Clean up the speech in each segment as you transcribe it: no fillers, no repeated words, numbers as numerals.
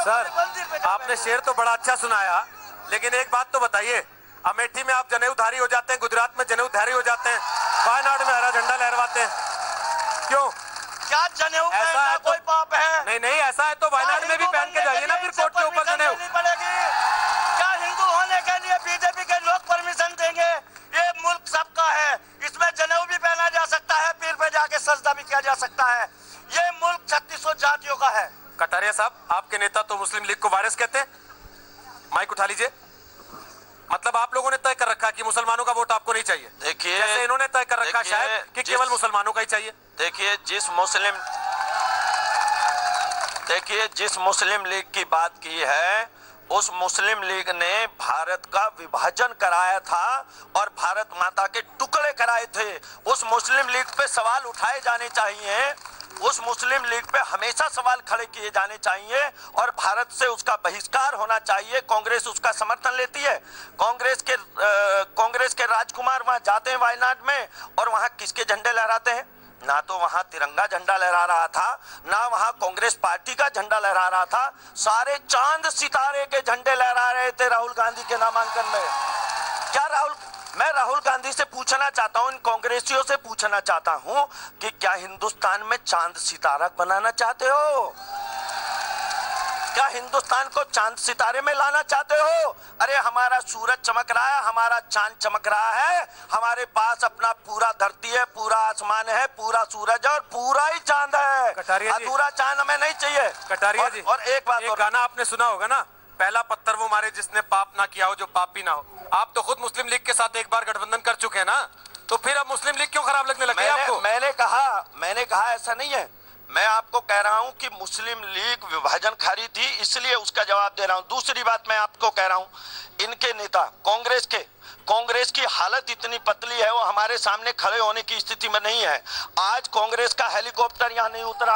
Sir, आपने शेर तो बड़ा अच्छा सुनाया, लेकिन एक बात तो बताइए, अमेठी में आप जनेऊधारी हो जाते हैं, गुजरात में जनेऊधारी हो जाते हैं, वायनाड में हरा झंडा लहरवाते हैं, क्यों? क्या जनेऊ पहनना कोई पाप है? नहीं नहीं, ऐसा है तो वायनाड में भी पहन के जाइए ना फिर कोर्ट के ऊपर जनेऊ। क्या हिंदू होने के लिए बीजेपी के लोग परमिशन देंगे? ये मुल्क सबका है, इसमें जनेऊ भी पहना जा सकता है, पीर पे जाके सजदा भी किया जा सकता है। ये मुल्क 3600 जातियों का है। कटारिया साहब, आपके नेता तो मुस्लिम लीग को वायरस कहते हैं। माइक उठा लीजिए। मतलब आप लोगों ने तय कर रखा है कि मुसलमानों का वोट आपको नहीं चाहिए। देखिए, जैसे इन्होंने तय कर रखा शायद कि केवल मुसलमानों का ही चाहिए। देखिए, जिस मुस्लिम लीग की बात की है, उस मुस्लिम लीग ने भारत का विभाजन कराया था और भारत माता के टुकड़े कराए थे। उस मुस्लिम लीग पे सवाल उठाए जाने चाहिए, उस मुस्लिम लीग पे हमेशा सवाल खड़े किए जाने चाहिए और भारत से उसका बहिष्कार होना चाहिए। कांग्रेस उसका समर्थन लेती है। कांग्रेस के राजकुमार वहां जाते हैं वायनाड में और वहां किसके झंडे लहराते हैं? ना तो वहां तिरंगा झंडा लहरा रहा था, ना वहां कांग्रेस पार्टी का झंडा लहरा रहा था, सारे चांद सितारे के झंडे लहरा रहे थे राहुल गांधी के नामांकन में। क्या मैं राहुल गांधी से पूछना चाहता हूं, इन कांग्रेसियों से पूछना चाहता हूं कि क्या हिंदुस्तान में चांद सितारा बनाना चाहते हो? क्या हिंदुस्तान को चांद सितारे में लाना चाहते हो? अरे हमारा सूरज चमक रहा है, हमारा चांद चमक रहा है, हमारे पास अपना पूरा धरती है, पूरा आसमान है, पूरा सूरज और पूरा ही चांद है। अधूरा चांद हमें नहीं चाहिए। कटारिया जी, और एक बात और, गाना आपने सुना होगा ना, पहला पत्थर वो मारे जिसने पाप ना किया हो जो पापी ना हो। आप तो खुद मुस्लिम लीग के साथ एक बार गठबंधन कर चुके हैं ना, तो फिर अब मुस्लिम लीग क्यों खराब लगने लगी आपको? मैंने कहा ऐसा नहीं है। मैं आपको कह रहा हूं कि मुस्लिम लीग विभाजनकारी थी, इसलिए उसका जवाब दे रहा हूं। दूसरी बात मैं आपको कह रहा हूं, इनके नेता कांग्रेस की हालत इतनी पतली है, वो हमारे सामने खड़े होने की स्थिति में नहीं है। आज कांग्रेस का हेलीकॉप्टर यहाँ नहीं उतरा,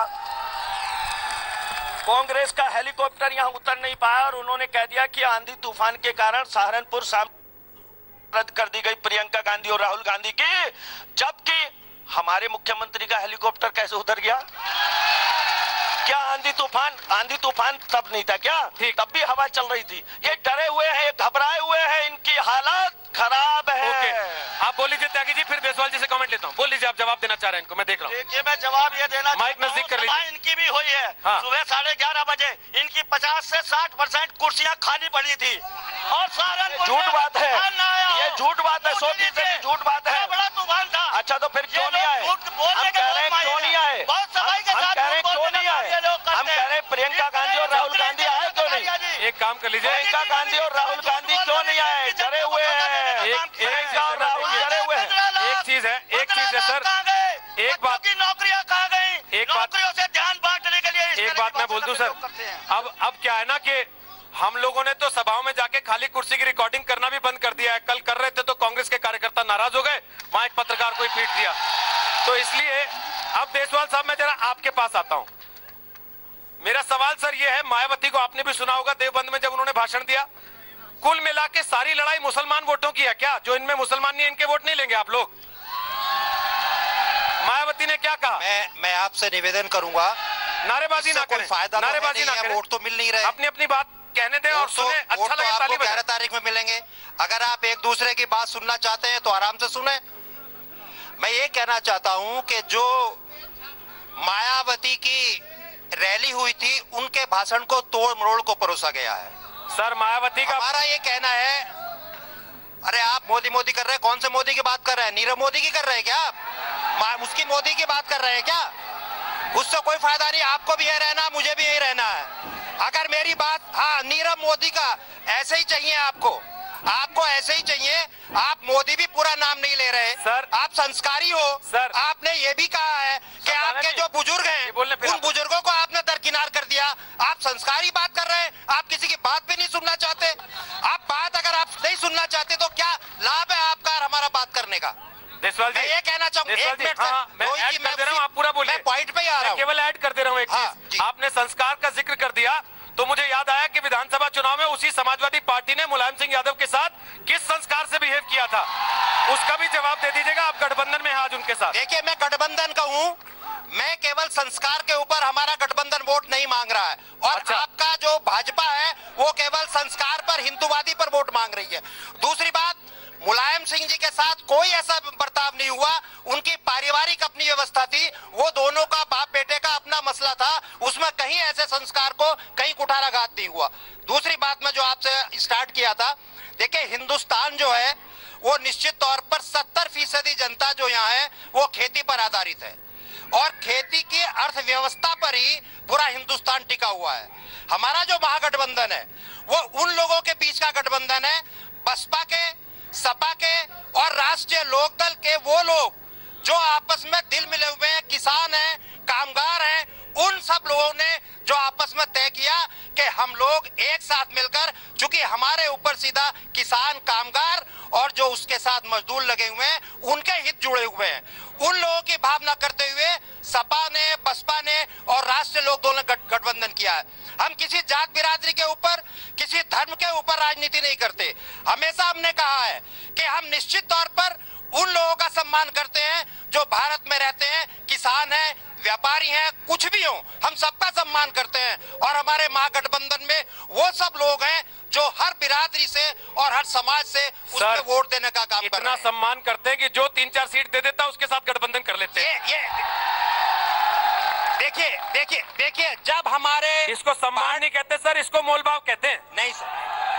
कांग्रेस का हेलीकॉप्टर यहाँ उतर नहीं पाया और उन्होंने कह दिया कि आंधी तूफान के कारण सहारनपुर रद्द कर दी गई प्रियंका गांधी और राहुल गांधी की, जबकि हमारे मुख्यमंत्री का हेलीकॉप्टर कैसे उतर गया? क्या आंधी तूफान तब नहीं था क्या? तब भी हवा चल रही थी। ये डरे हुए हैं, ये घबराए हुए हैं, इनकी हालत खराब है। आप बोल लीजिए त्यागी जी, फिर बेसवाल जी से कमेंट लेता हूँ। बोल लीजिए, आप जवाब देना चाह रहे हैं इनको, मैं देख रहा हूँ। देखिए, मैं जवाब ये देना माइक नजदीक कर लीजिए। इनकी भी हुई है। हाँ। सुबह 11:30 बजे इनकी 50 से 60% कुर्सियां खाली पड़ी थी और झूठ बात है, ये झूठ बात है, 100% झूठ बात है। बड़ा तूफान था। अच्छा, तो फिर क्यों नहीं आए? हम कह रहे हैं क्यों नहीं आए? हम कह रहे हैं प्रियंका गांधी और राहुल गांधी आए क्यों नहीं? एक काम कर लीजिए, प्रियंका गांधी और राहुल गांधी क्यों नहीं आए? डरे हुए हैं, प्रियंका और राहुल डरे हुए हैं। एक चीज है सर, एक बात की नौकरियां कहाँ गई? एक बात नौकरियों से ध्यान बांटने के लिए एक बात मैं बोल दूं सर, अब क्या है ना कि हम लोगों ने तो सभाओं में जाके खाली कुर्सी की रिकॉर्डिंग करना भी बंद कर दिया है। कल कर रहे थे तो कांग्रेस के कार्यकर्ता नाराज हो गए, वहां एक पत्रकार को ही पीट दिया। तो इसलिए अब देशवाल साहब, मैं जरा आपके पास आता हूं। मेरा सवाल सर ये है, मायावती को आपने भी सुना होगा देवबंद में जब उन्होंने भाषण दिया, कुल मिला के सारी लड़ाई मुसलमान वोटों की है क्या? जो इनमें मुसलमान नहीं, इनके वोट नहीं लेंगे आप लोग? मायावती ने क्या कहा? मैं आपसे निवेदन करूंगा, नारेबाजी ना करें, नारेबाजी ना करें, वोट तो मिल नहीं रहे, अपनी अपनी बात कहने दें और सुने। अच्छा लगे ताली बजाएं। 11 तारीख में मिलेंगे। अगर आप एक दूसरे की बात सुनना चाहते हैं तो आराम से सुने। मैं ये कहना चाहता हूं कि जो मायावती की रैली हुई थी, उनके भाषण को तोड़ मरोड़ को परोसा गया है। सर, मायावती का हमारा ये कहना है, अरे आप मोदी कर रहे हैं, कौन से मोदी की बात कर रहे हैं? नीरव मोदी की कर रहे हैं क्या आप? उसकी मोदी की बात कर रहे हैं क्या? उससे कोई फायदा नहीं, आपको भी यही रहना, मुझे भी यही रहना है। अगर मेरी बात, हाँ, नीरव मोदी का ऐसे ही चाहिए आपको ऐसे ही चाहिए। आप मोदी भी पूरा नाम नहीं ले रहे सर, आप संस्कारी हो सर। आपने ये भी कहा है कि आपके जो बुजुर्ग हैं, उन बुजुर्गों को आपने दरकिनार कर दिया। आप संस्कारी बात कर रहे हैं, आप किसी की बात भी नहीं सुनना चाहते। अगर आप नहीं सुनना चाहते तो क्या लाभ है आपका और हमारा बात करने का? देशवाल जी, मैं ये कहना चाहूंगा, एक मिनट मैं ऐड कर दे रहा हूं, आप पूरा बोलिए। मैं पॉइंट पे ही आ रहा हूं, केवल ऐड कर दे रहा हूं एक चीज। आपने संस्कार का जिक्र कर दिया तो मुझे याद आया कि विधानसभा चुनाव में उसी समाजवादी पार्टी ने मुलायम सिंह यादव के साथ किस संस्कार से बिहेव किया था, उसका भी जवाब दे दीजिएगा। आप गठबंधन में हैं आज उनके साथ। देखिए, मैं गठबंधन का हूं, मैं केवल संस्कार के ऊपर हमारा गठबंधन वोट नहीं मांग रहा है, और अच्छा। आपका जो भाजपा है वो केवल संस्कार पर, हिंदूवादी पर वोट मांग रही है। दूसरी बात, मुलायम सिंह जी के साथ कोई ऐसा बर्ताव नहीं हुआ, उनकी पारिवारिक अपनी व्यवस्था थी, वो दोनों का बाप बेटे का अपना मसला था, उसमें कहीं ऐसे संस्कार को कहीं कुठाराघात नहीं हुआ। दूसरी बात में जो आपसे स्टार्ट किया था, देखिए हिंदुस्तान जो है वो निश्चित तौर पर 70% जनता जो यहाँ है वो खेती पर आधारित है, और खेती की अर्थव्यवस्था पर ही पूरा हिंदुस्तान टिका हुआ है। हमारा जो महागठबंधन है वो उन लोगों के बीच का गठबंधन है, बसपा के, सपा के और राष्ट्रीय लोकदल के वो लोग जो आपस में दिल मिले हुए हैं, किसान हैं, कामगार हैं, उन सब लोगों ने जो आपस में तय किया कि हम लोग एक साथ मिलकर, चूंकि हमारे ऊपर सीधा किसान, कामगार और जो उसके साथ मजदूर लगे हुए हैं उनके हित जुड़े हुए हैं, उन लोगों की भावना करते हुए सपा ने, बसपा ने और राष्ट्रीय लोकदल ने गठबंधन किया है। हम किसी जात बिरादरी के ऊपर, किसी धर्म के ऊपर राजनीति नहीं करते। हमेशा हमने कहा है कि हम निश्चित तौर पर उन लोगों का सम्मान करते हैं जो भारत में रहते हैं, किसान हैं, व्यापारी हैं, कुछ भी हो, हम सबका सम्मान करते हैं, और हमारे महागठबंधन में वो सब लोग हैं जो हर बिरादरी से और हर समाज से उसमें वोट देने का काम कर रहे हैं। इतना सम्मान करते हैं कि जो 3-4 सीट दे देता उसके साथ गठबंधन कर लेते हैं। देखिए जब हमारे, इसको सम्मान नहीं कहते सर, इसको मोलभाव कहते हैं। नहीं सर,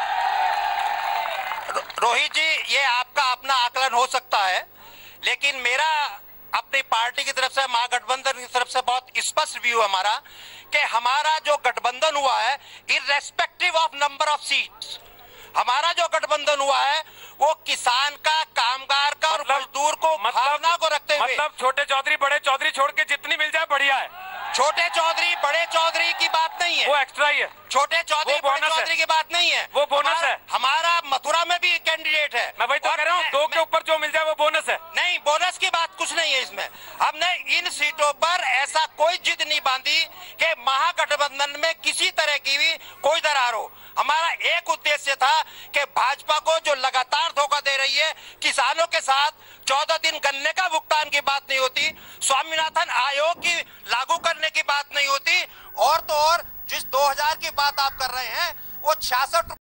रोहित जी ये आपका अपना आकलन हो सकता है, लेकिन मेरा अपनी पार्टी की तरफ से, महागठबंधन की तरफ से बहुत स्पष्ट व्यू है हमारा कि हमारा जो गठबंधन हुआ है, irrespective of number of seats, हमारा जो गठबंधन हुआ है वो किसान का, कामगार का और मजदूर को भावना को रखते हुए, मतलब छोटे चौधरी बड़े चौधरी छोड़ के जितनी मिल जाए बढ़िया है। छोटे चौधरी बड़े चौधरी की बात नहीं है, वो एक्स्ट्रा ही है। छोटे चौधरी बड़े चौधरी की बात नहीं है, वो बोनस है। हमारा मथुरा में भी कैंडिडेट है। मैं वही तो कह रहा हूँ, 2 के ऊपर जो मिल जाए वो बोनस है। नहीं, बोनस की बात कुछ नहीं है इसमें। हमने इन सीटों पर ऐसा कोई जिद नहीं बांधी कि महागठबंधन में किसी तरह की भी कोई दरार हो। हमारा एक उद्देश्य था कि भाजपा को जो लगातार धोखा दे रही है, किसानों के साथ 14 दिन गन्ने का भुगतान की बात नहीं होती, स्वामीनाथन आयोग की लागू करने की बात नहीं होती, और तो और जिस 2000 की बात आप कर रहे हैं वो 66